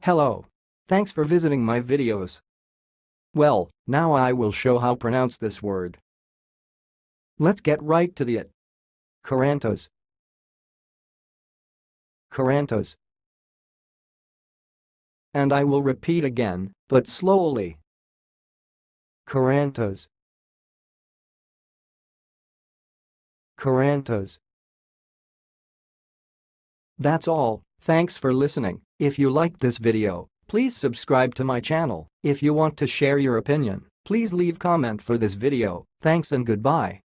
Hello. Thanks for visiting my videos. Well, now I will show how pronounce this word. Let's get right to it. Courantoes. Courantoes. And I will repeat again, but slowly. Courantoes. Courantoes. That's all. Thanks for listening. If you liked this video, please subscribe to my channel. If you want to share your opinion, please leave comment for this video. Thanks and goodbye.